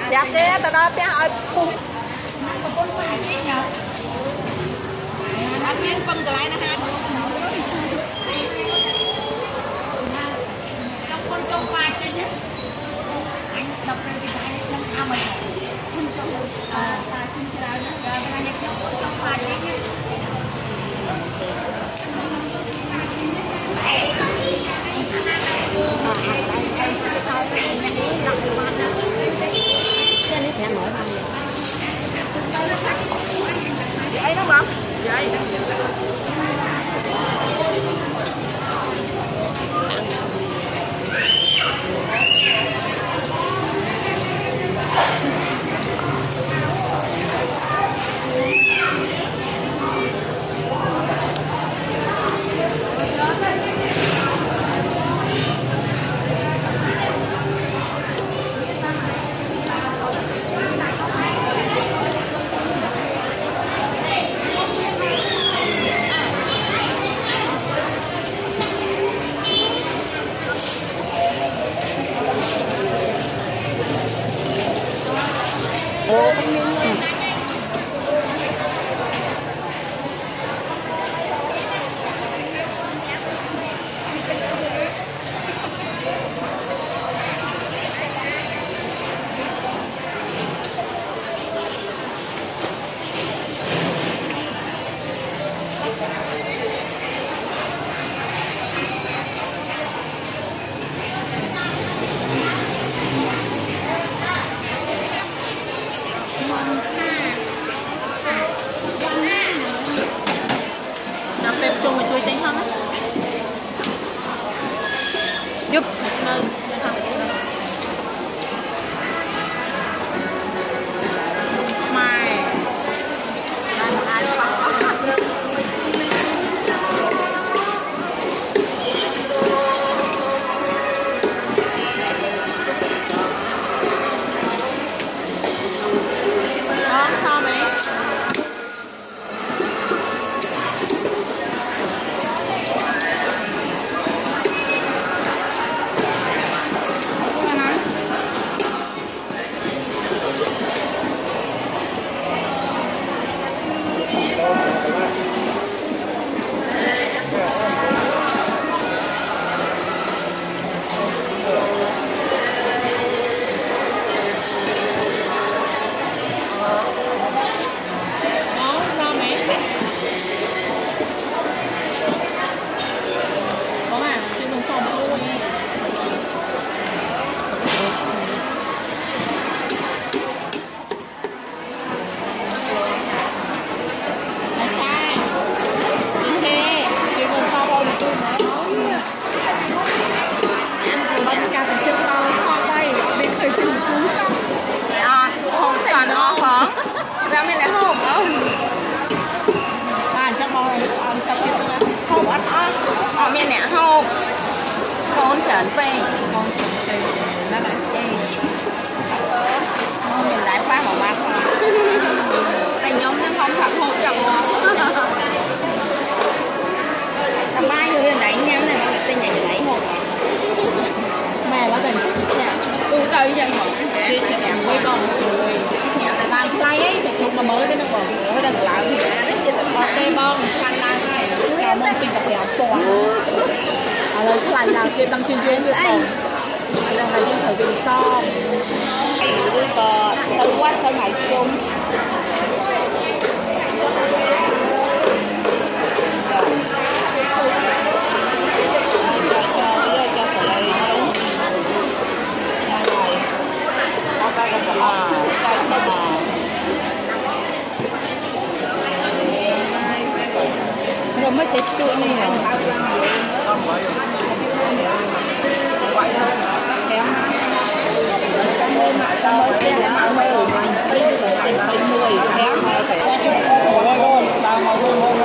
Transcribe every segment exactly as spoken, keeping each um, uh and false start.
đẹp thế tao đó thế ai phun ăn miếng phân cái này nè ha trong con trong vài cái nhé anh đập lên cái này nó cao mày phun trong à ta phun cái này cái này nhẹ trong vài cái nhé vậy đó không? Vậy. Ồ, con miếng ừ. Chung mà chui tính không á giúp nên mai đó sao mấy ở miền nè không con trở về con trở về nó là chơi miền đại khoa mà bán thành nhóm nó không thật hộp chẳng thằng ba người miền đánh nhau này nó là tên nhà đánh một mẹ nó tình nhà tu chơi dân họ đi chơi nhà với con người làm play ấy thì chúng mà mới đến nó còn ở đây lại thì có tê bon khăn lai này chào mong tình tập đẹp toàn ở đây cái lại nào kia tăng chuyên chuyên với còn đây là đi thử bình son cái từ từ từ quát tới ngày chung rồi mới tết tụi này hả? Em cảm ơn mọi cảm ơn em đã mọi người bây giờ là thành thành mười em phải cho chúng tôi luôn tao mau luôn luôn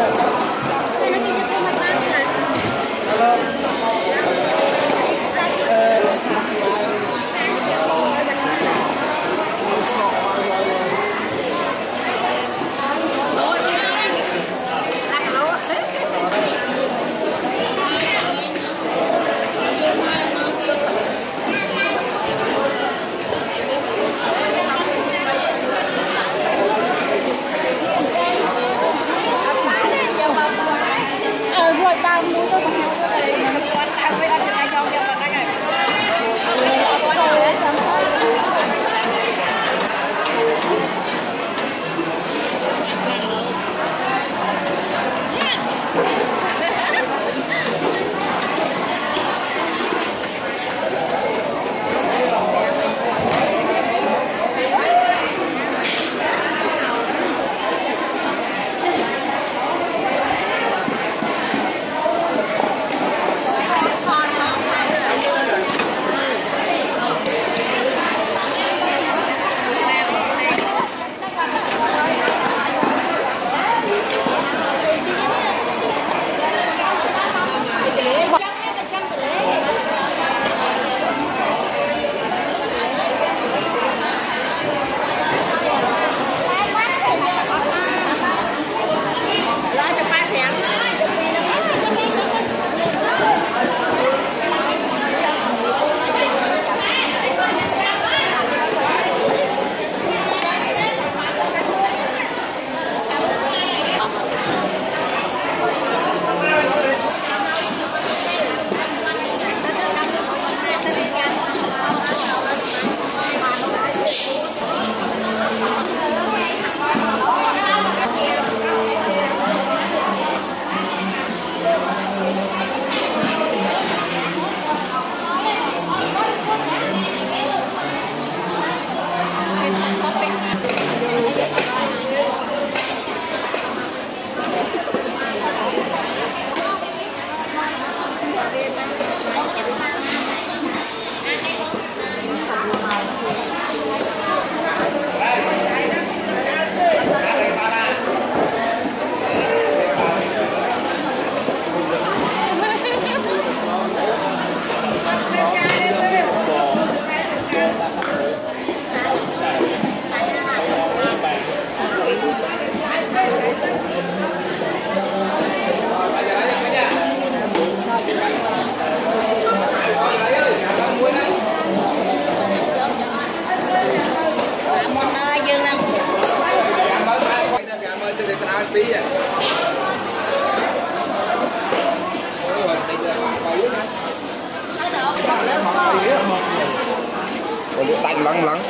Đánh lắng lắng.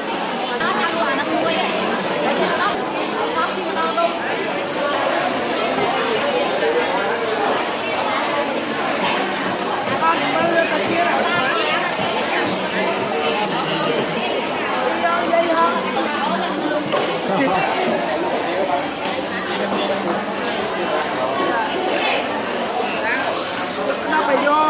Nó phải vô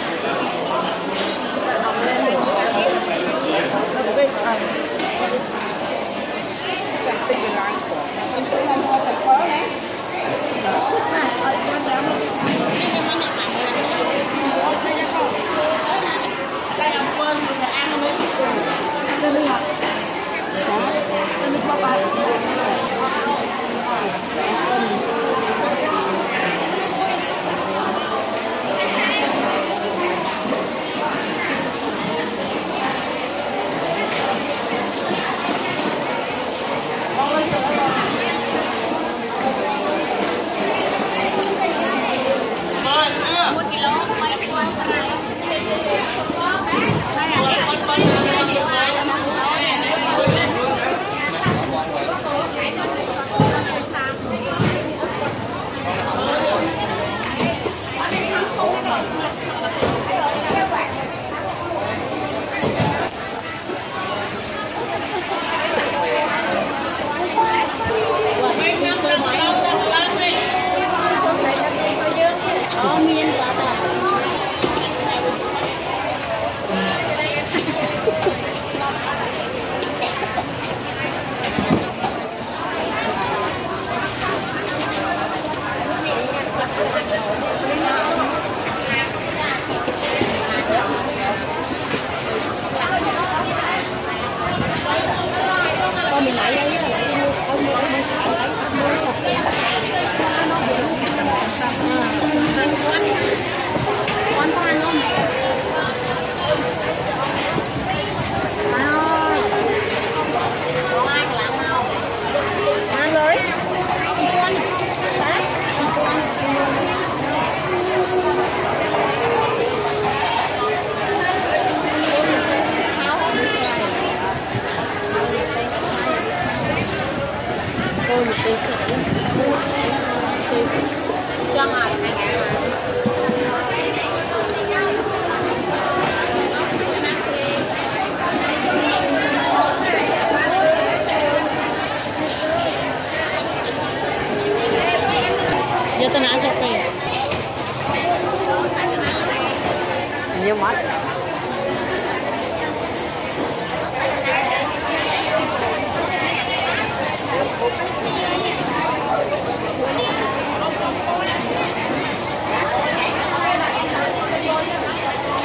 nhiều mắt.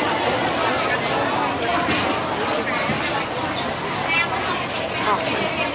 À.